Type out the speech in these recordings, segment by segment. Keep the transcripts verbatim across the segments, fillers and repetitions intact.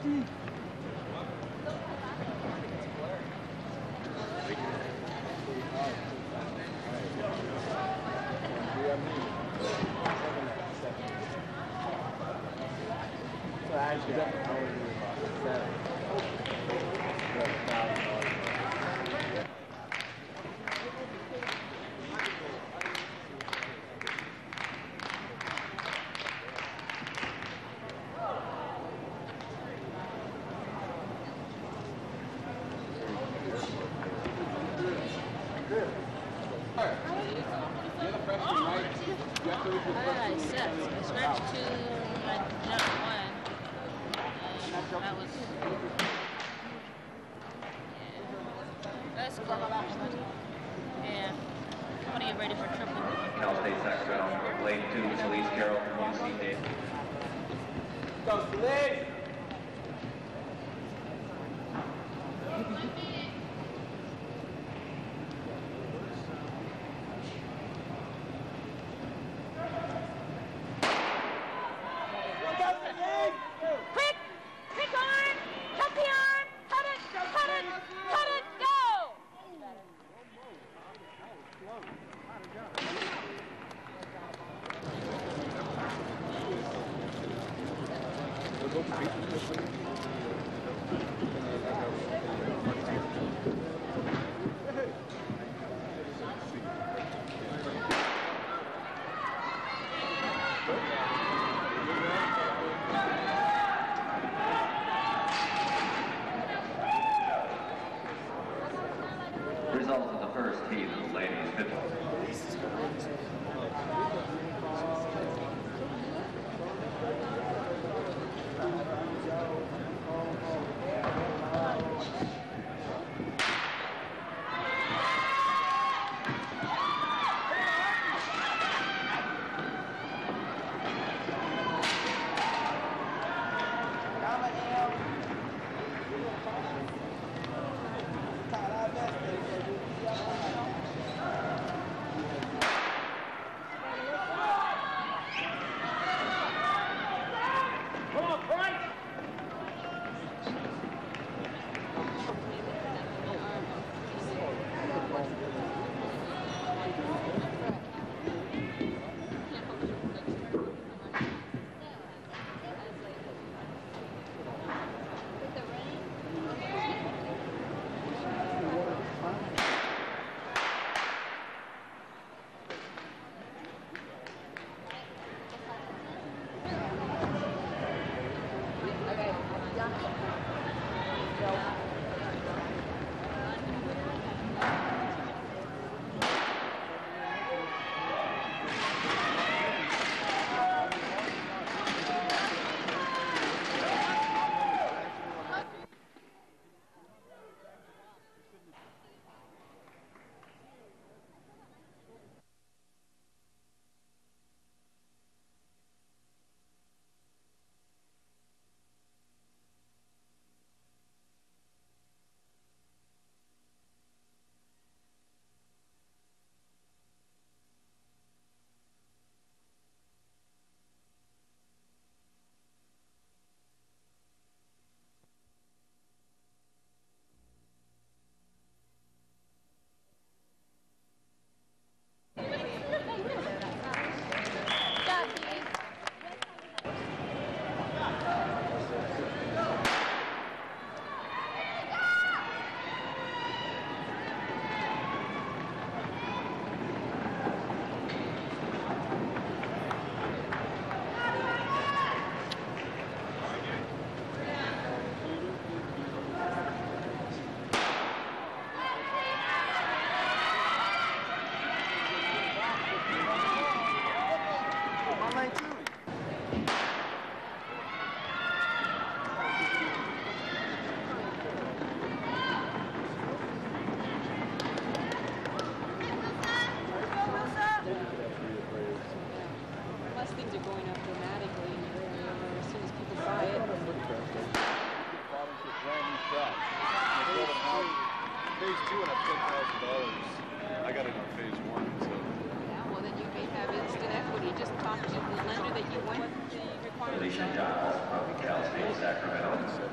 Sacramento.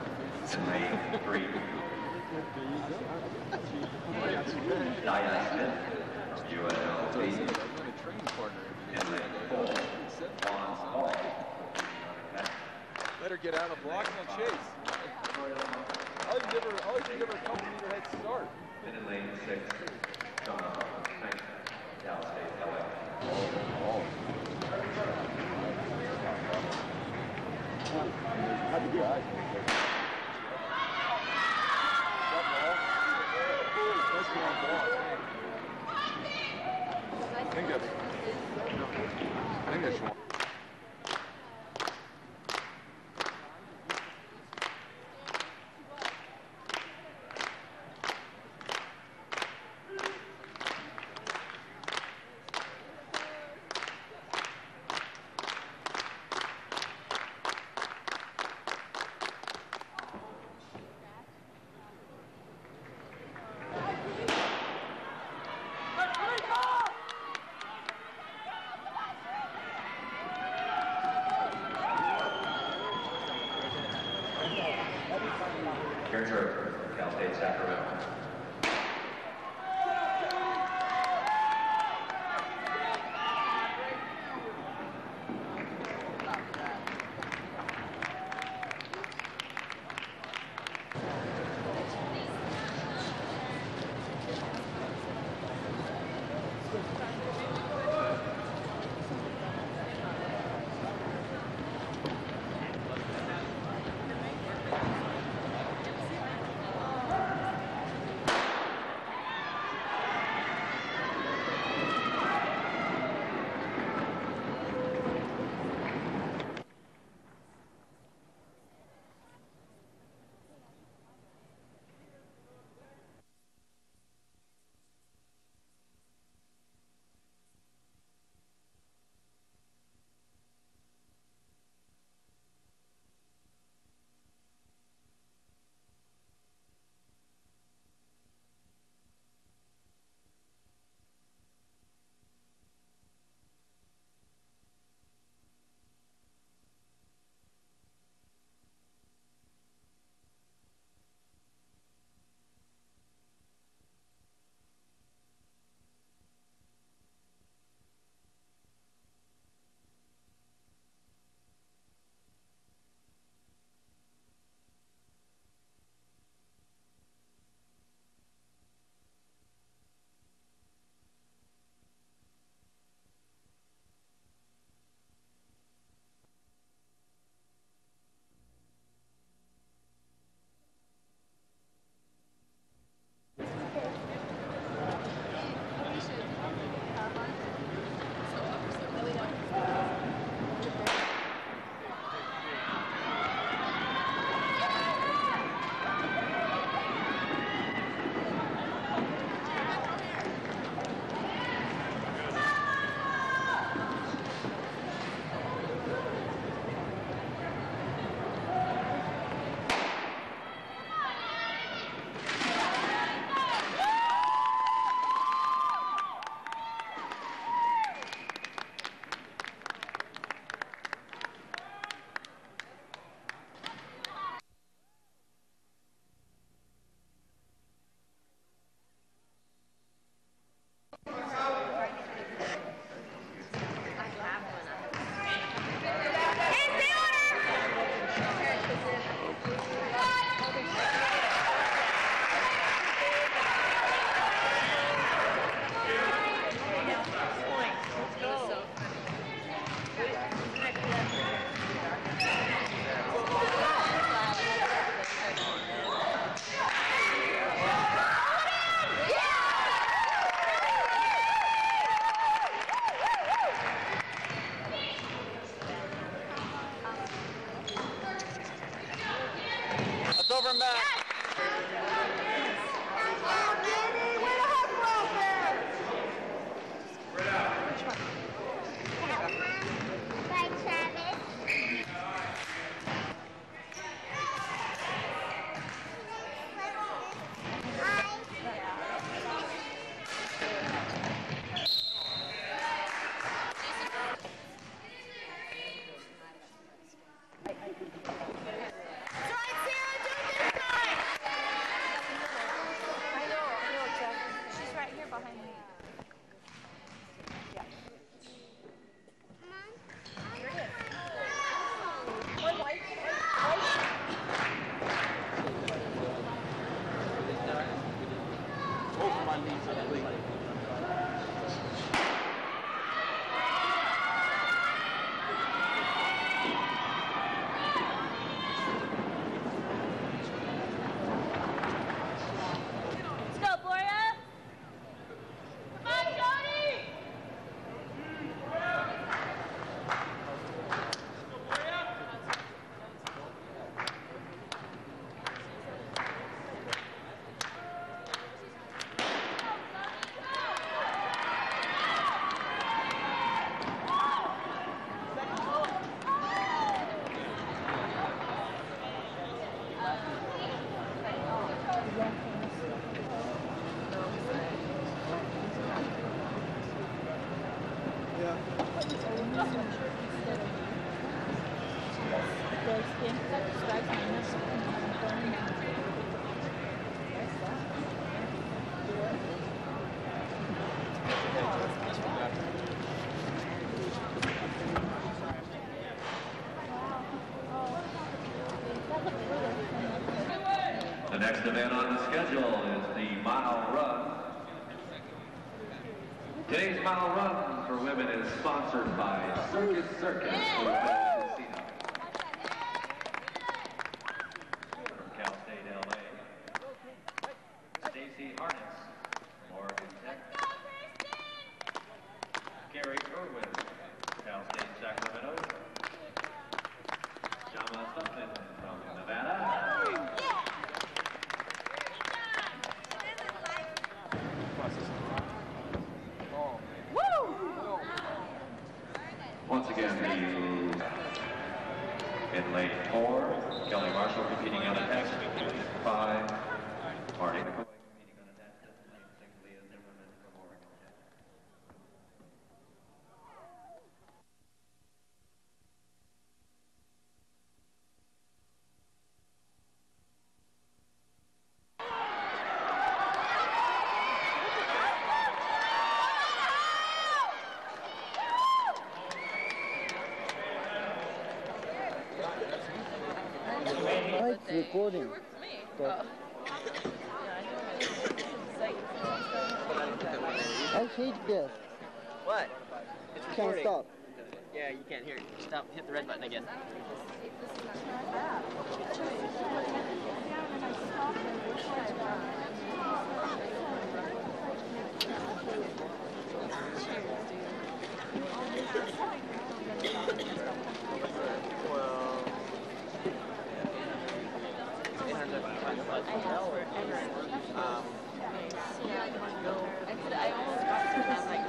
Lane three. Diana Smith from U N L V. In lane four, Juan Hall. Let her get out of the block and chase. I'll give her, I'll give her a couple meter head start. And in lane six, Donna Smith, Cal State L A. Had to get eyes. I think that's, I think that's one. Karen Turner from Cal State Sacramento. Over Matt. Right, Sarah, do this. The next event on the schedule is the mile run. Today's mile run for women is sponsored by Circus Circus Hotel Casino. From Cal State L A, Stacy Harness, Morgan Tech, Gary Irwin, Cal State Sacramento, Shama Sutton from Nevada, once again, the in lane four, Kelly Marshall competing on attacks, five, Marty McCoy competing on attacks, lane six, Leah Zimmerman from Oregon Tech. It's recording. But I hate this. What? It's Can't recording. stop. Yeah, you can't hear it. Stop. Hit the red button again. Um, I almost got to that, like,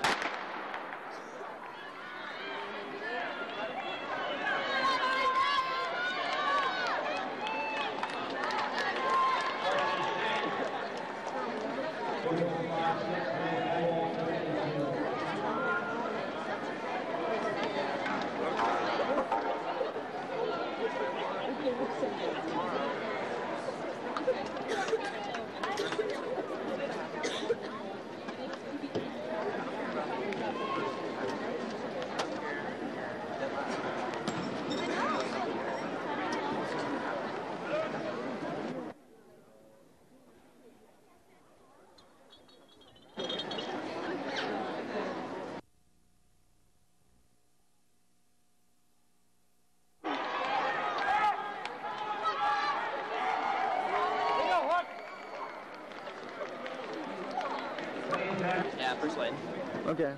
yeah, first lane. Okay.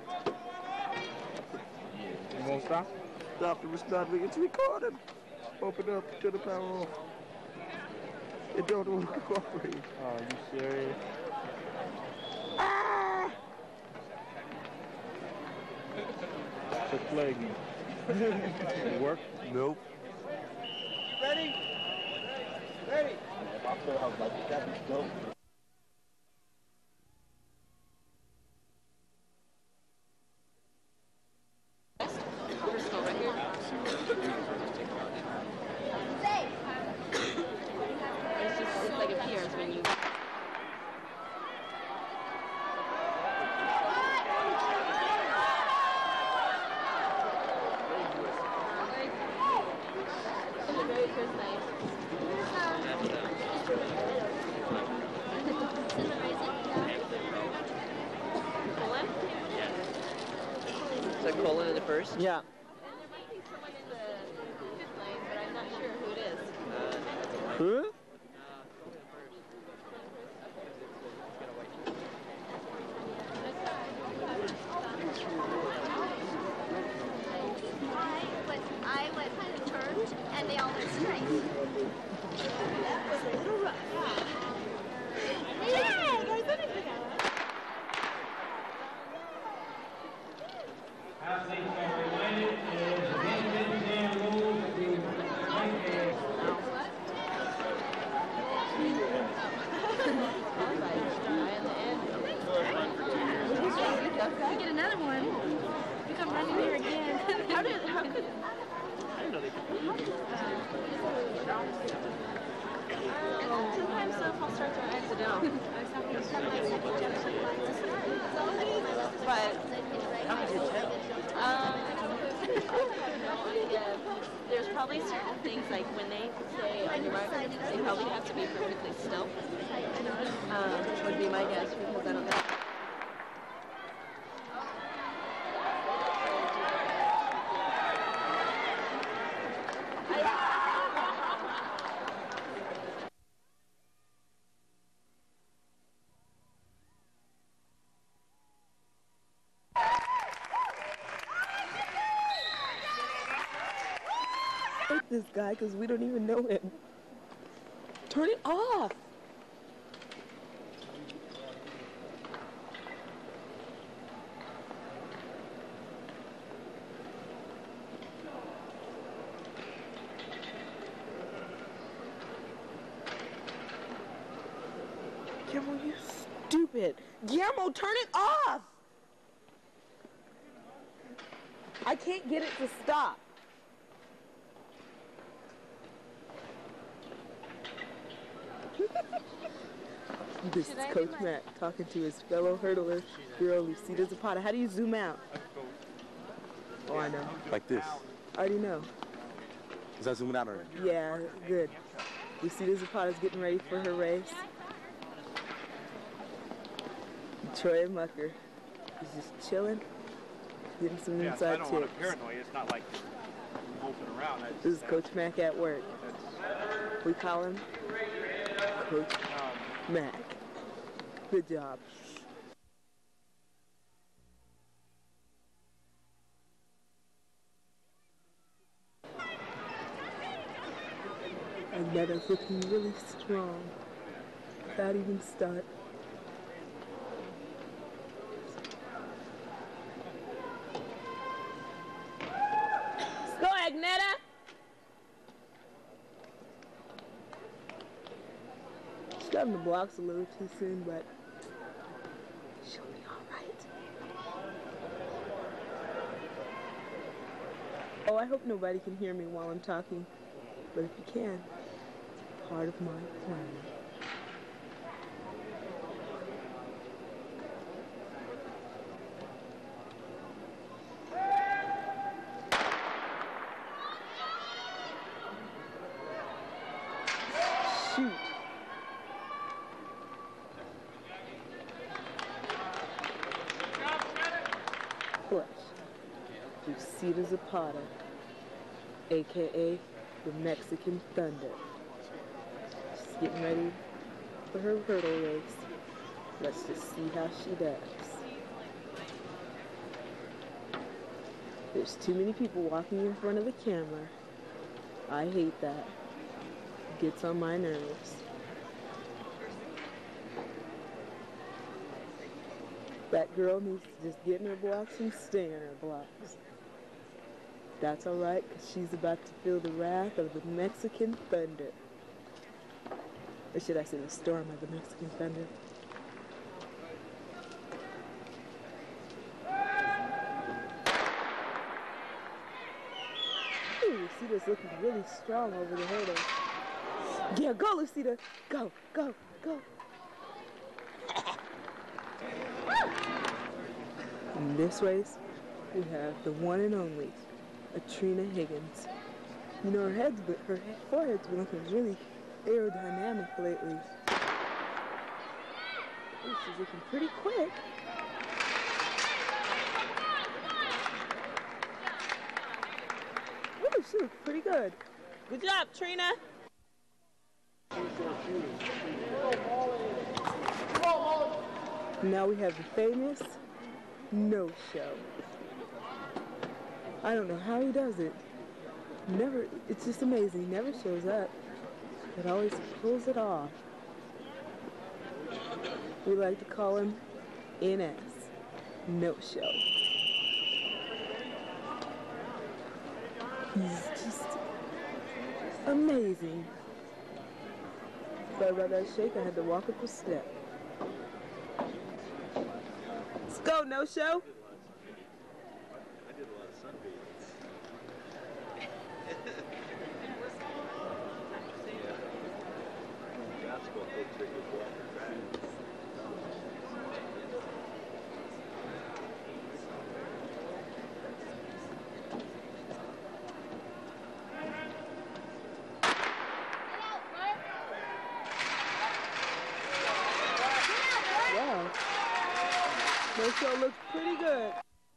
You won't stop? Stop the recording. It's recorded. Open up. Turn the power off. It don't want to cooperate. Oh, are you serious? Ah! It's a plague. It work? Nope. Ready? Ready? I feel I was like, that'd be dope. it's just, it's like appears when you... Very first night. Colin? Is that Colin in the first? Yeah. And there might be someone in the fifth lane, but I'm not sure who it is. Uh, Who? I went kind of turned, and they all went straight. That was a little rough. Yeah, guys, let me pick out. As they are reminded, is against exam rules to make a We get another one. We come running here again. How did? How could? I didn't know they could. Sometimes the false starts are accidental. But, um, yeah, there's probably probably certain things like when they say on your mark, they probably have to be perfectly still. Um, would be my guess because I don't know. Hate this guy because we don't even know him. Turn it off. Guillermo, you stupid. Guillermo, turn it off. I can't get it to stop. This is Coach Matt talking to his fellow hurdler girl, Lucita Zapata. How do you zoom out? Oh, I know. Like this. I already know. Is that zooming out already? Yeah, good. Lucita Zapata's getting ready for her race. Troy Mucker is just chilling, getting some Yeah, inside I don't want tips. to paranoid. It's not like moping around. I This is just- Coach Mac at work. that's- We call him Coach Mac. Good job. And that is looking really strong. Without even start. Let's go, Agneta! She got in the blocks a little too soon, but she'll be all right. Oh, I hope nobody can hear me while I'm talking, but if you can, part of my plan. Shoot. Push. Lucita Zapata, a k a the Mexican Thunder. She's getting ready for her hurdle race. Let's just see how she does. There's too many people walking in front of the camera. I hate that. Gets on my nerves. That girl needs to just get in her blocks and stay in her blocks. That's all right, because she's about to feel the wrath of the Mexican Thunder. Or should I say the storm of the Mexican Thunder? Ooh, Lucita's looking really strong over the hurdle. Yeah, go, Lucita. Go, go, go. In this race, we have the one and only Atrina Higgins. You know, her head's been, her forehead's been looking really aerodynamic lately. Ooh, she's looking pretty quick. Ooh, she looks pretty good. Good job, Trina. Now we have the famous no-show. I don't know how he does it. Never, it's just amazing. He never shows up, but always pulls it off. We like to call him N S, no-show. He's just amazing. Sorry about that shake, I had to walk up a step. Let's go, no-show. Her show looks pretty good.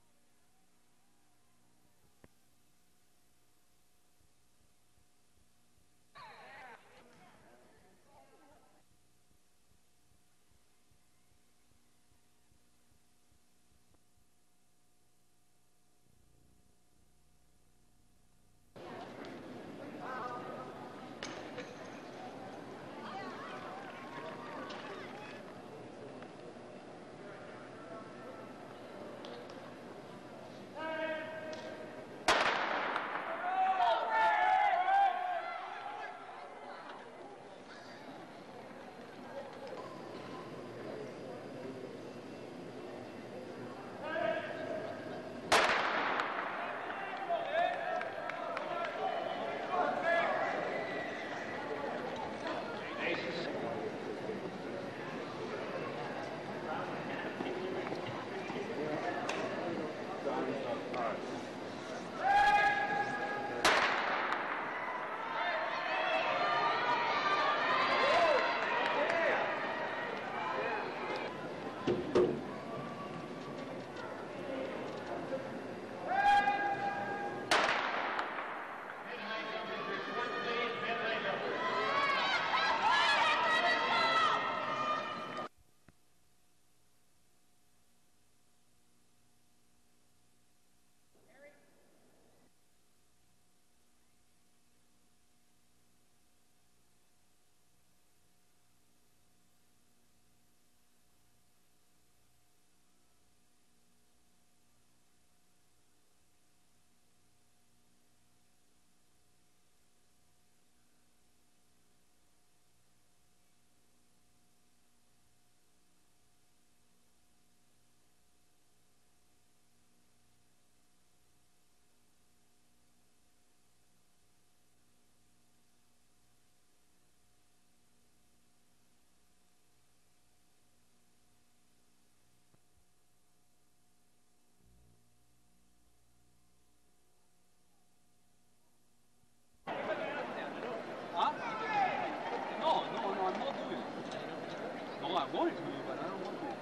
Huh? No, no, no, I'm not doing it. No, I'm going to, but I don't want to.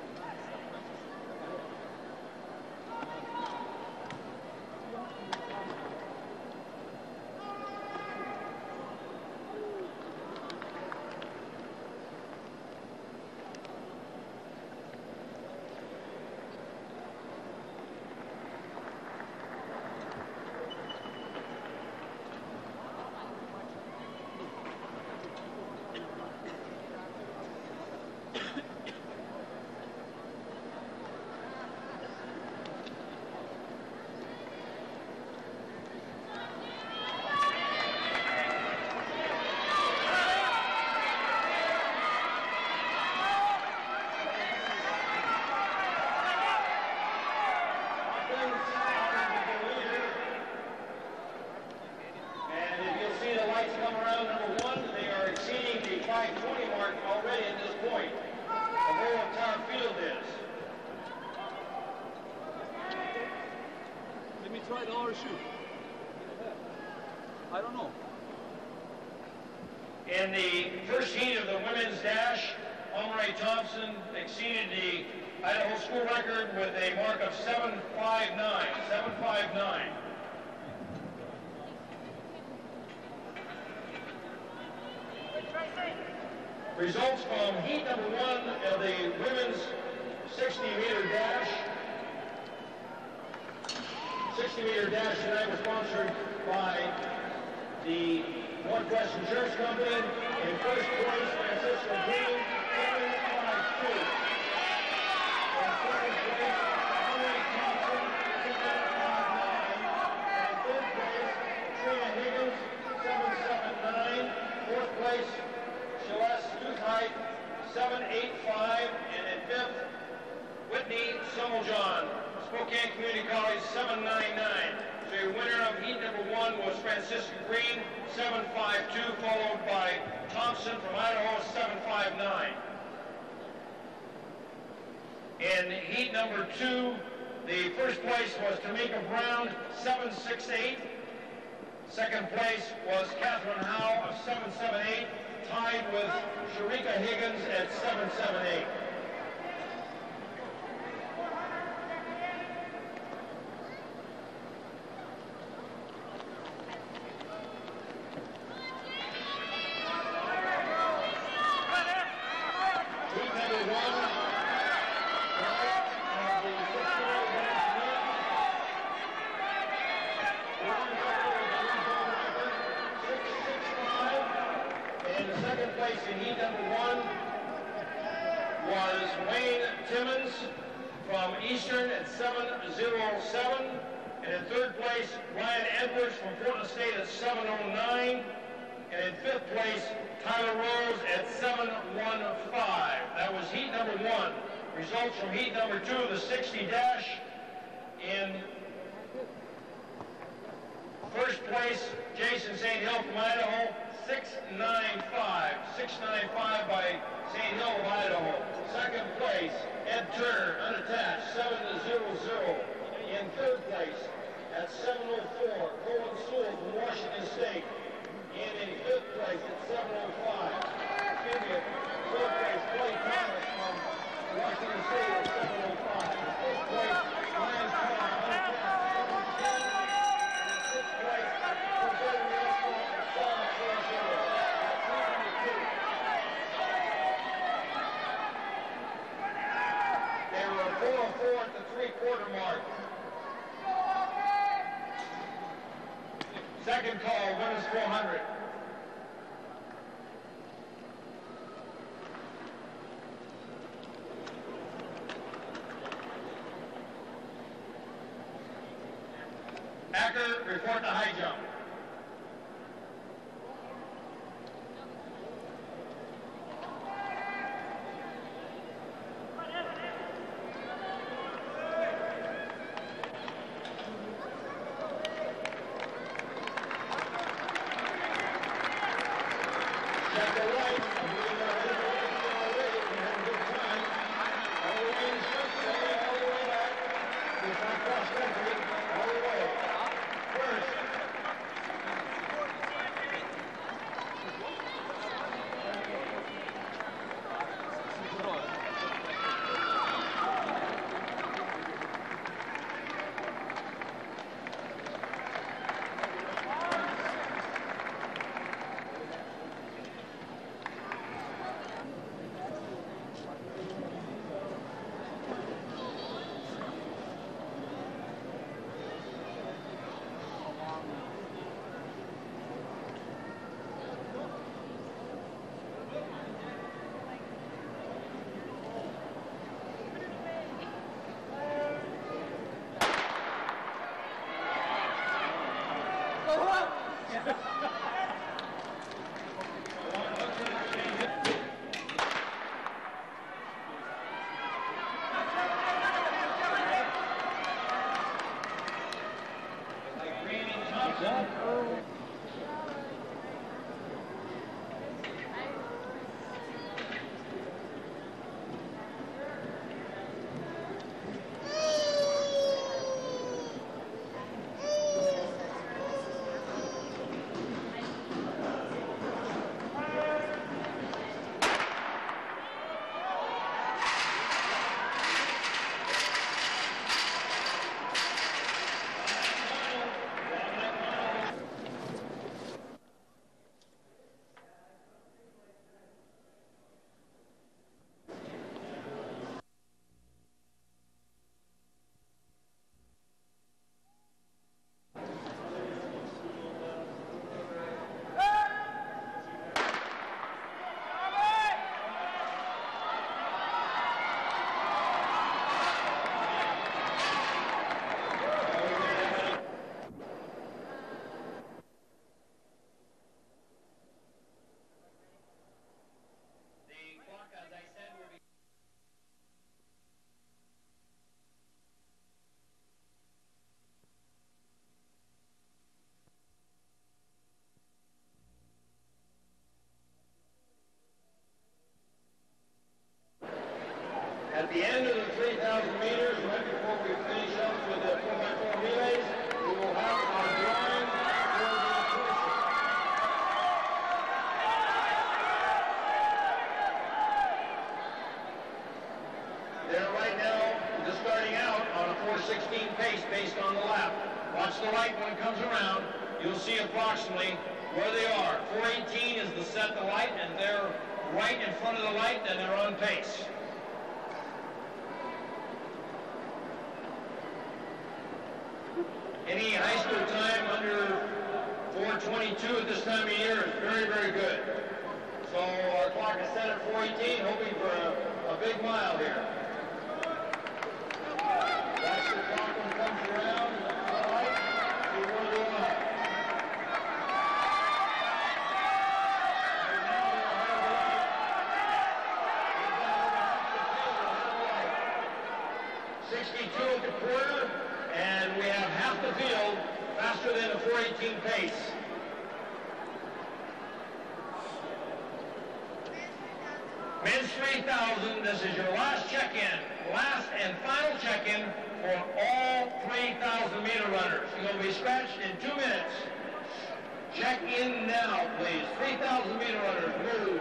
Try the R shoot. I don't know. In the first heat of the women's dash, Omri Thompson exceeded the Idaho school record with a mark of seven five nine. seven five nine. Results from heat number one of the women's sixty meter dash. sixty meter dash tonight was sponsored by the Northwest Insurance Company. In first place, Francisco Green, seven five two. In second place, Henry Thompson, seven five nine. And in third place, Trina Higgins, seven seven nine. Fourth place, Celeste Duthheit, seven eight five. And in fifth, Whitney Summeljohn, Spokane Community College, seven nine nine. So your winner of heat number one was Francisco Green, seven five two, followed by Thompson from Idaho, seven five nine. In heat number two, the first place was Tamika Brown, seven six eight. Second place was Catherine Howe of seven seven eight, tied with Sharika Higgins at seven seven eight. the second place in heat number one was Wayne Timmons from Eastern at seven oh seven. And in third place, Ryan Edwards from Portland State at seven oh nine. And in fifth place, Tyler Rose at seven one five. That was heat number one. Results from heat number two, the sixty dash. In first place, Jason Saint Hill from Idaho, six nine five. six nine five by Saint Hill of Idaho. Second place, Ed Turner, unattached, seven hundred. In third place, at seven oh four, Colin Sewell from Washington State. And in fifth place at seven oh five, excuse me, fourth place, Clay Thomas from Washington State at seven oh five. In fifth place, Ryan Carr, unattached, seven ten. In sixth place, Jose Riosco at seven forty. That's heat number two. They were four oh four at the three-quarter mark. Second call, women's four hundred. Acker, report the high jump. At the end of the three thousand meters, right before we finish up with the four by four relays, we will have our drawing for the tuition. They're right now just starting out on a four sixteen pace based on the lap. Watch the light when it comes around. You'll see approximately where they are. four eighteen is the set the light, and they're right in front of the light, and they're on pace. Any high school time under four twenty-two at this time of year is very, very good. So our clock is set at four eighteen, hoping for a, a big mile here. Watch the clock when it comes around. All right. See where we are. sixty-two at the quarter, and we have half the field faster than a four eighteen pace. Men's three thousand, this is your last check-in, last and final check-in for all three thousand meter runners. You're going to be scratched in two minutes. Check in now, please. three thousand meter runners, move.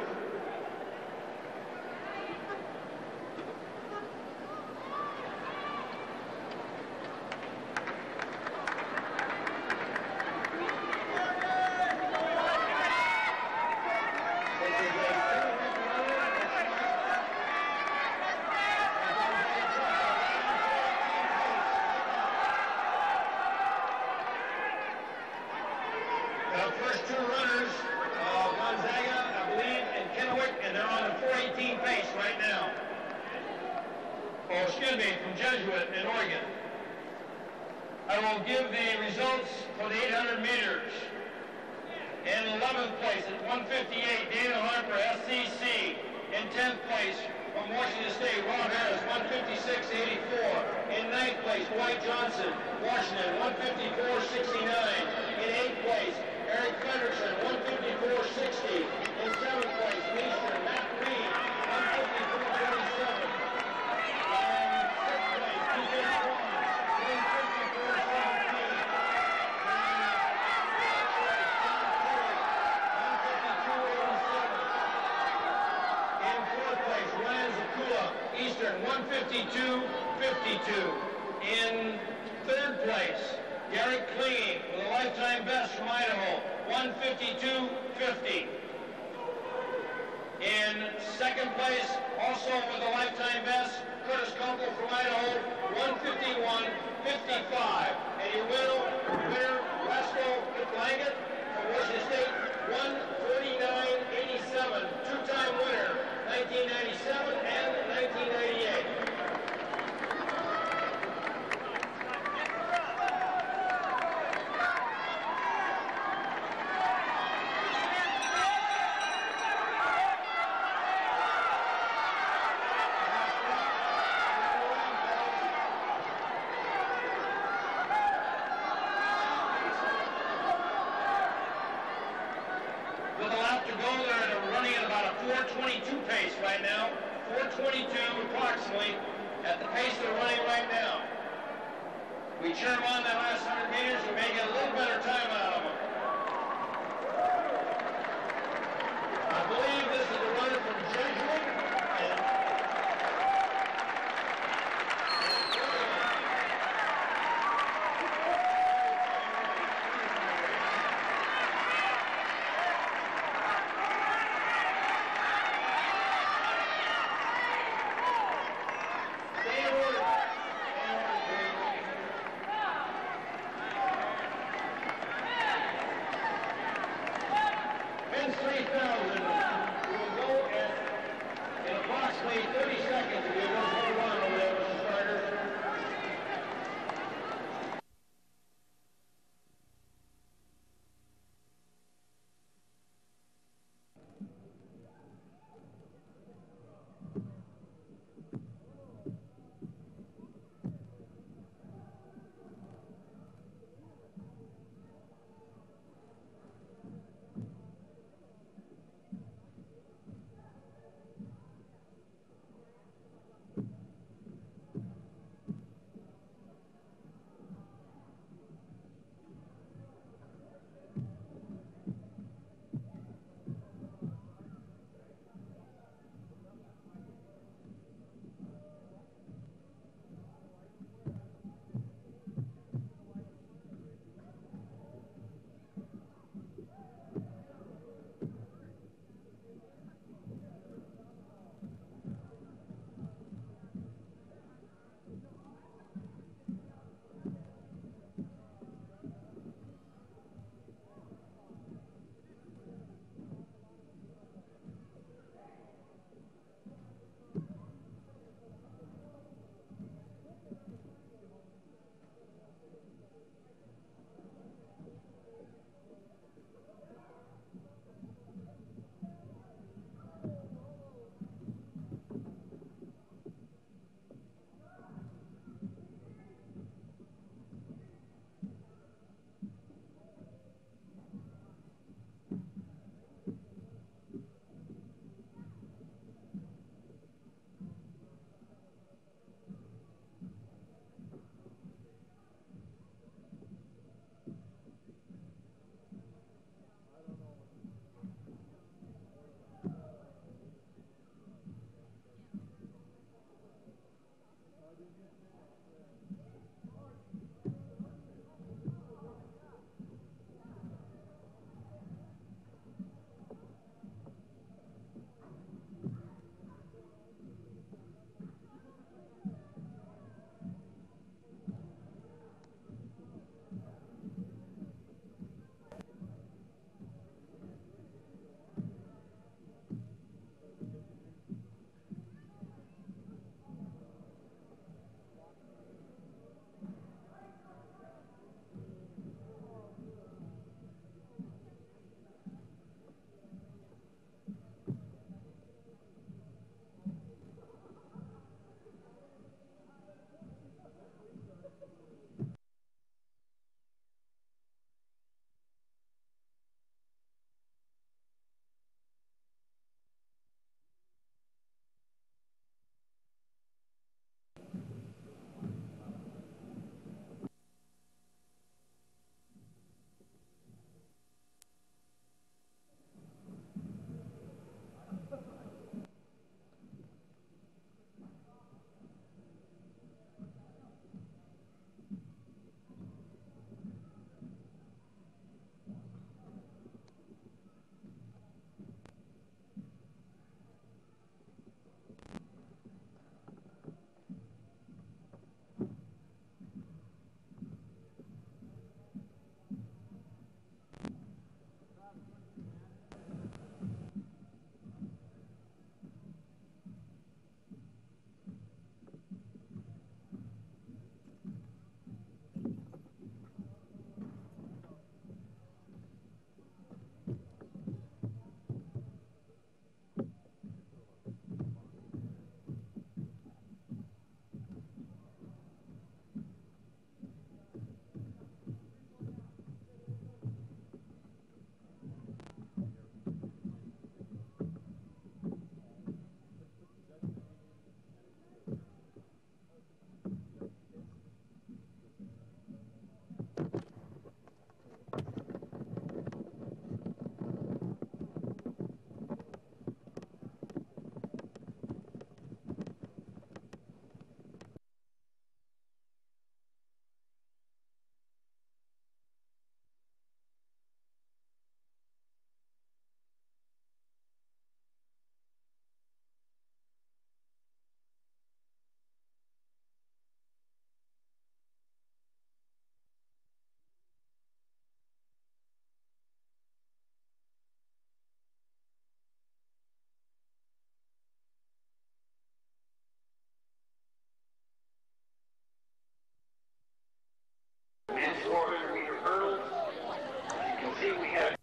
men's four hundred meter hurdles. As you can see, we have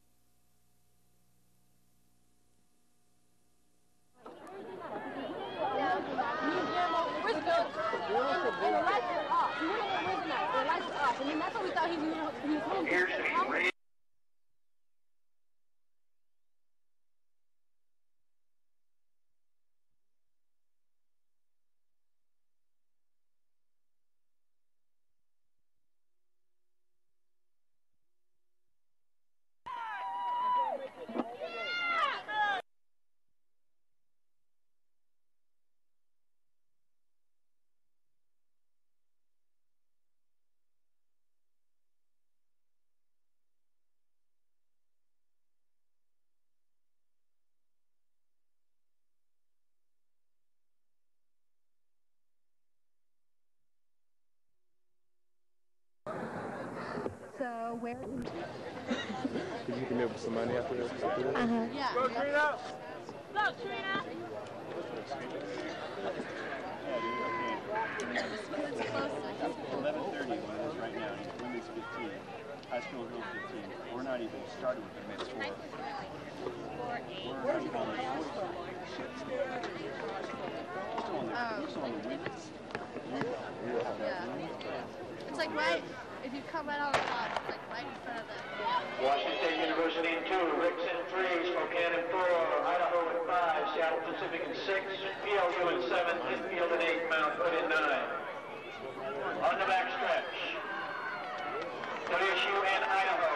Where's the coach? And the lights are off. We went over Wednesday night. The lights are off. And then that's what we thought he was, he was home. appears to be raised. So where? Did you come up with some money after this? Uh-huh. Yeah. Go, Trina! Go, Trina! eleven thirty when it is right now. Women's fifteen. High school girls fifteen. We're not even started with the men's four. We're on the Still on the women's. Yeah. It's like right, if you come right on the top, it's like right in front of the... Washington State University in two, Ricks in three, Spokane in four, Idaho in five, Seattle Pacific in six, P L U in seven, Linfield in eight, Mount Hood in nine. On the back stretch, W S U and Idaho.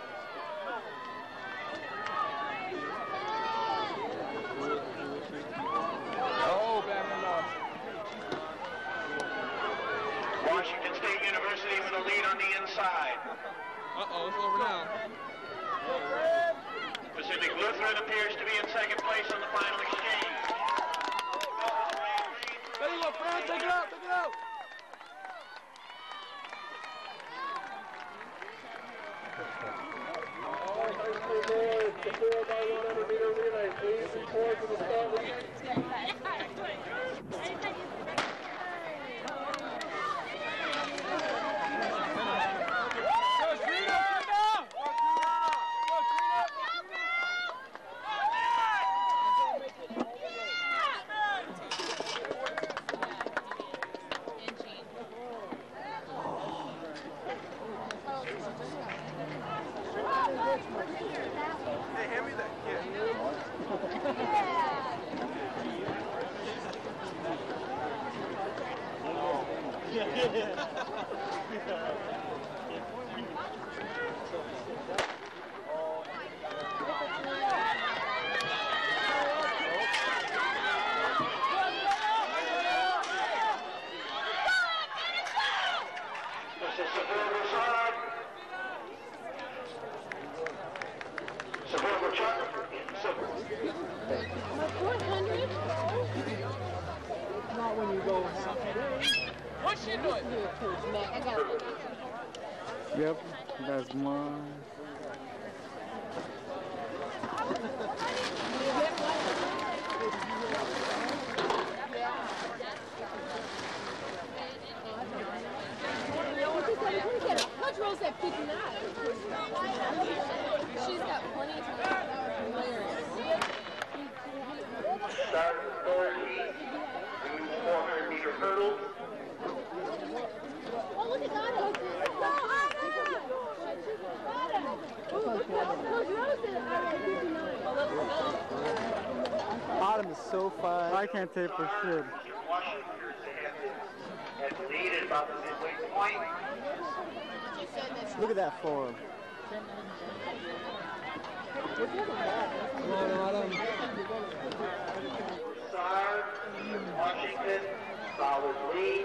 Oh, bad enough. Washington State University with a lead on the inside. Uh-oh, it's over now. Pacific Lutheran appears to be in second place on the final exchange. There you go, Fran. Take it out, take it out. All high school boys, the four by one hundred meter relay, please report to the start line. Hey, hand me that kid. This is Seville side. Seville Chuck. four hundred? Not when you go. What's she doing? I got it. Yep, that's mine. Coach Rose at fifty-nine. She's got plenty of time. Hilarious. Start authority. Women's four hundred meter hurdles. Oh, look at Donna. Coach Rose is at fifty-nine. Autumn is so fun. I can't take for shit. Washington has the lead at about the midway point. Look at that form. Come on, Autumn. Sard, Washington, solid lead.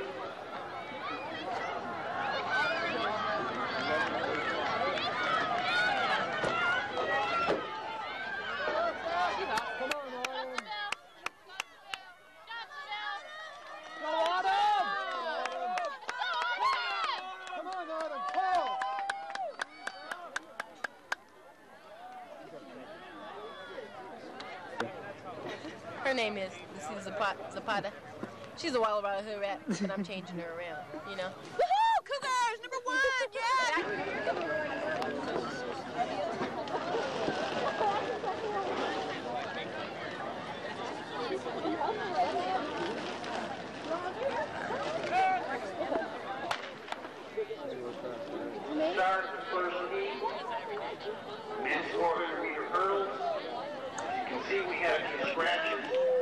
Her name is Lucy Zapata. Zapata. She's a wild ride hood rat, but I'm changing her around, you know. Woohoo! Cougars, number one! Yeah! Start the first heat. Men's four hundred meter hurdles. You can see we have some scratches.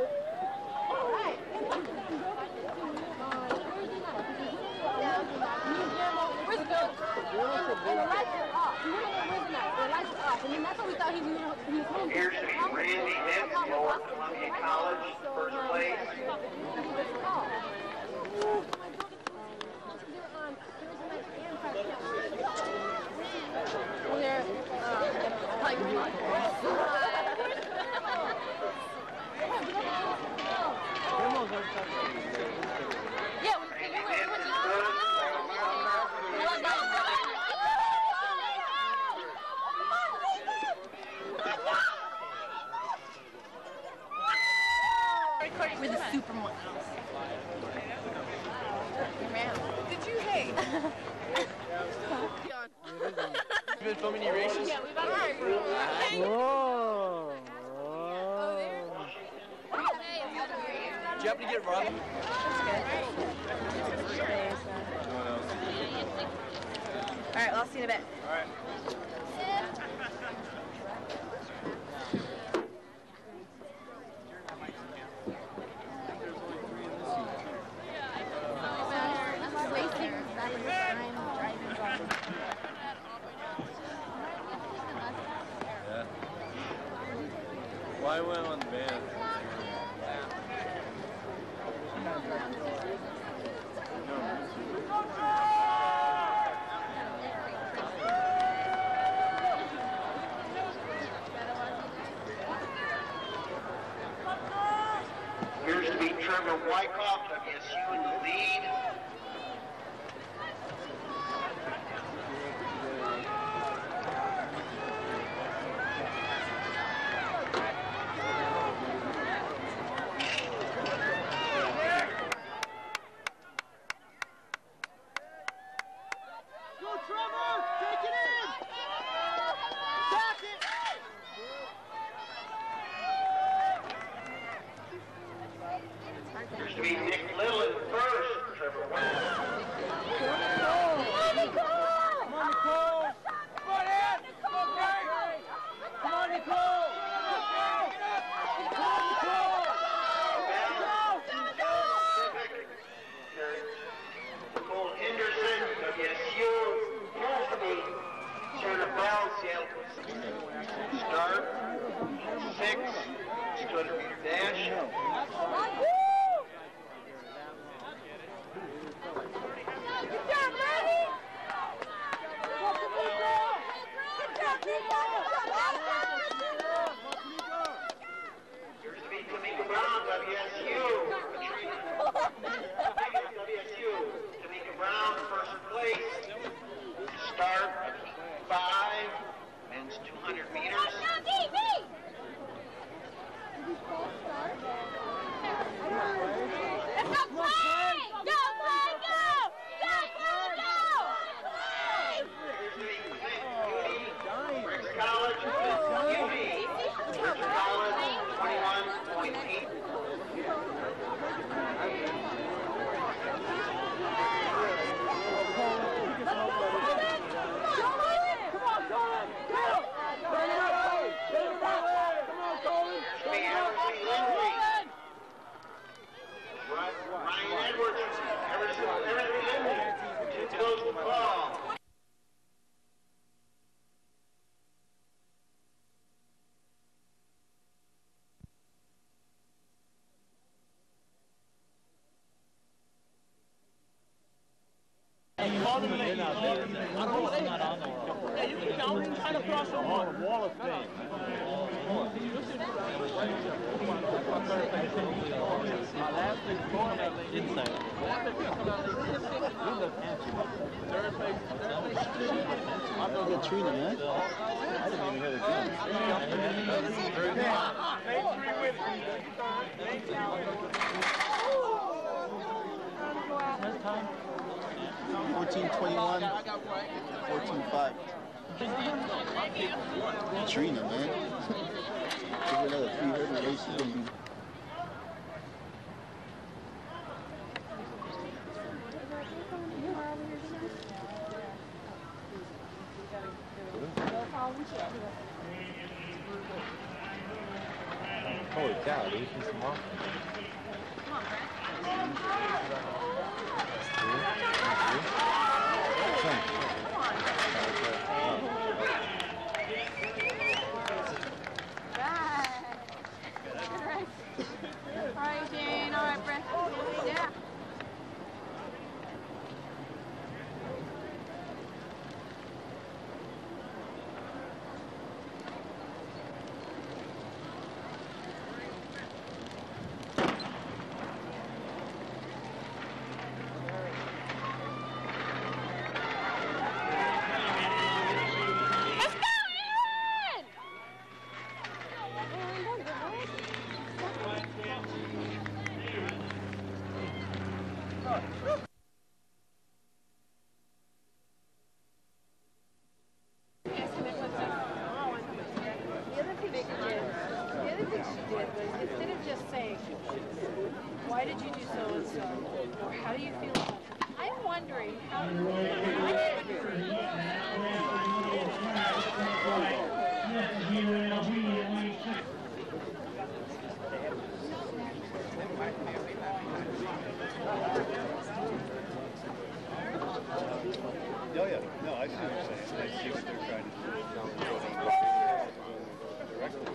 Where's it going? And the lights are off. We went on Wednesday night. The lights are off. And then that's what we thought he was, he was home. Here's the Randy Nix, Lower Columbia College, first place. They're, uh, like, yeah, when you were, when we're the supermodels. Did you hate? You been filming your races? Yeah, we've been Whoa. Oh, there? Did you happen to get Robin? All right, well, I'll see you in a bit. All right. Well, I went on the band. Here's to be Trevor Wyckoff, W S U in the lead. Here's to be Nick Little in first, Trevor Wyckoff. Nicole Henderson, W S U, here's to be Shanna Bell, Seattle. Start, six, two hundred meter dash. Here's to be Tamika Brown, W S U. W S U, Tamika Brown, first place. Start at five, men's two hundred meters. College, U B, College, twenty-one point eight. Ryan Edwards, Everson, Everson Lindsay, too close to call. Wall of Fame. My last big phone inside. Third place. I'm gonna get Trina, man. I didn't even hear the gun. Next time. fourteen twenty-one, fourteen five. Trina, man. Give her another three hundred race, she's gonna be. Holy cow, dude, she's some awesome. Come on, Brent. All right, Jane. All right, Brent. Yeah. Why did you do so and so? Or how do you feel about it? I'm wondering how do you Oh yeah, no, I see what you're saying. I see what they're trying to do. Directly.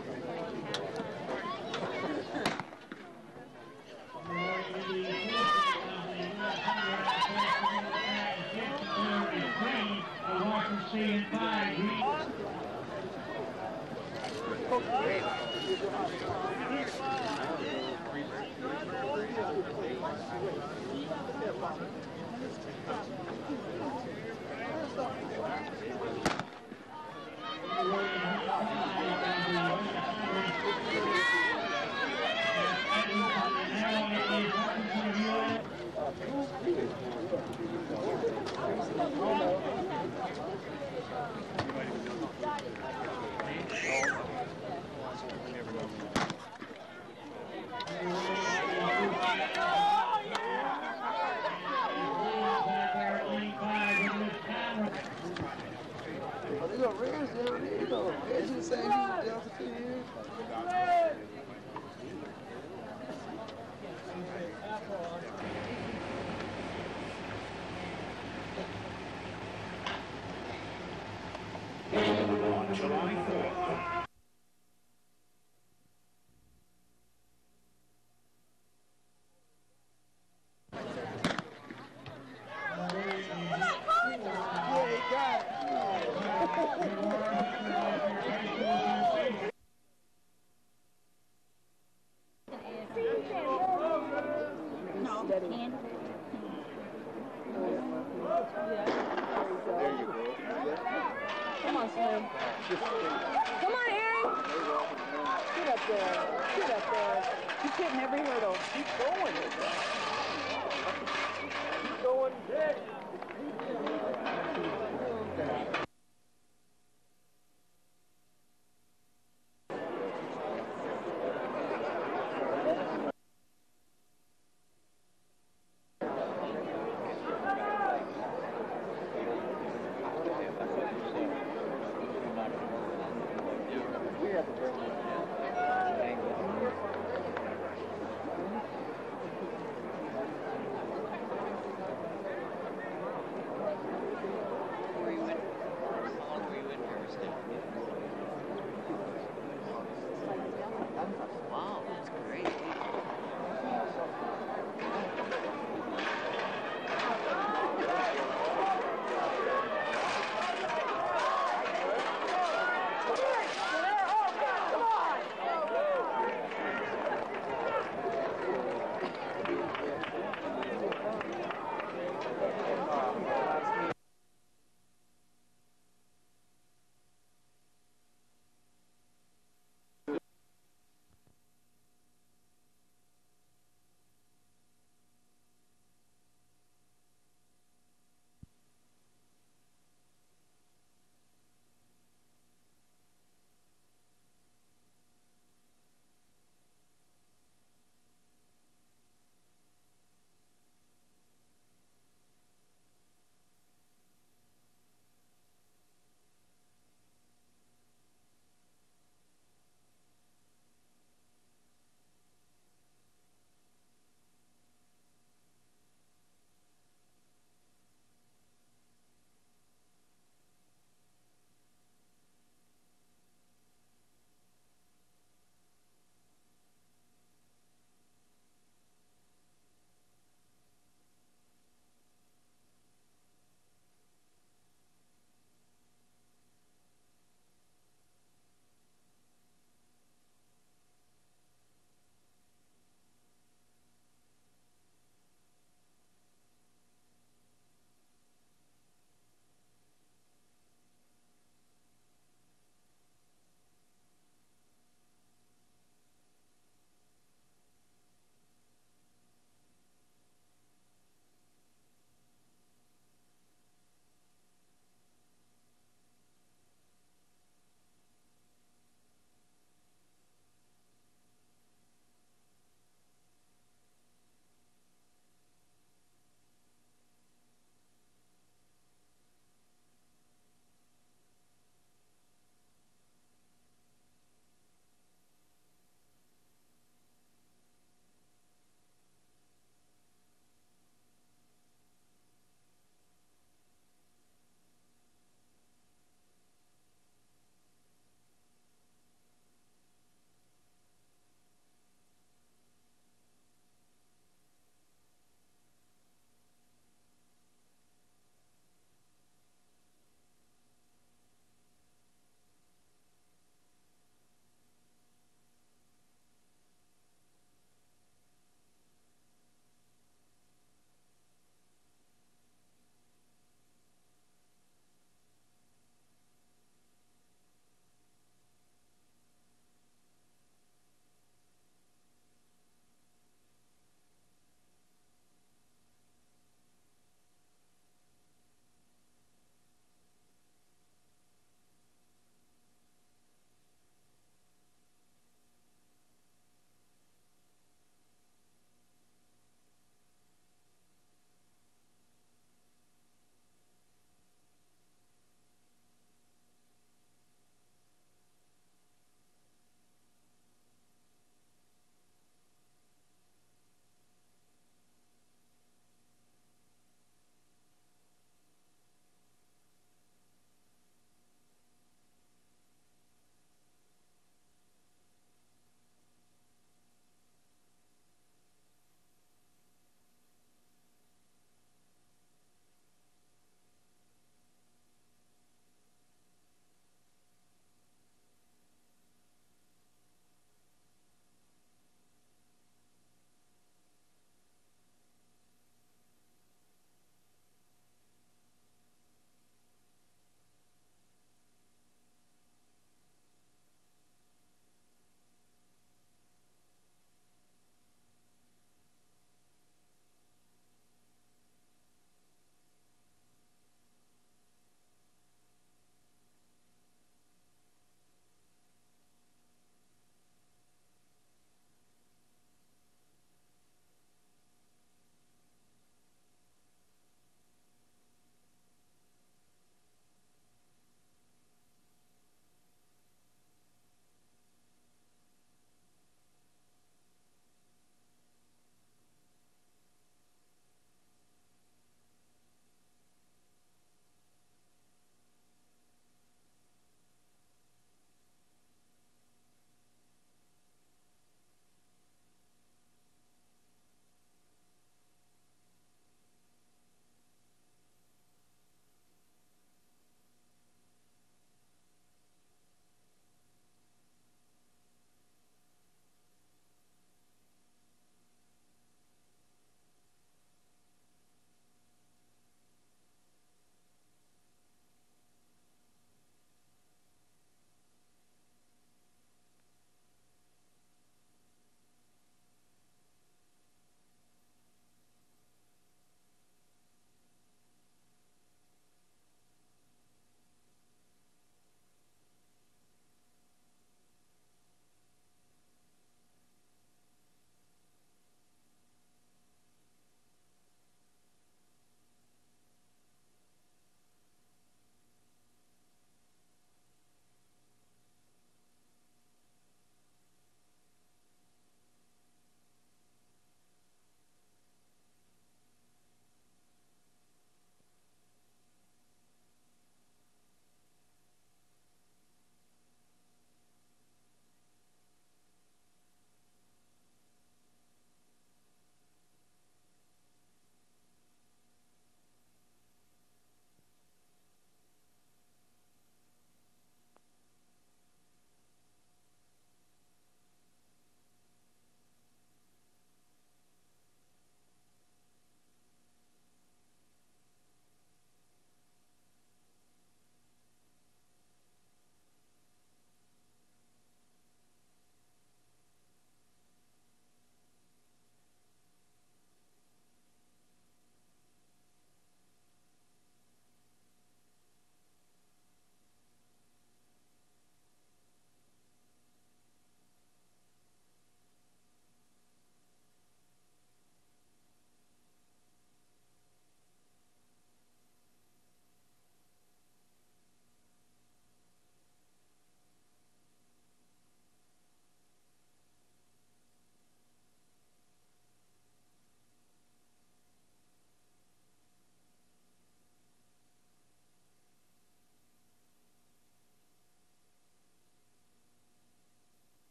Keep going. Keep going.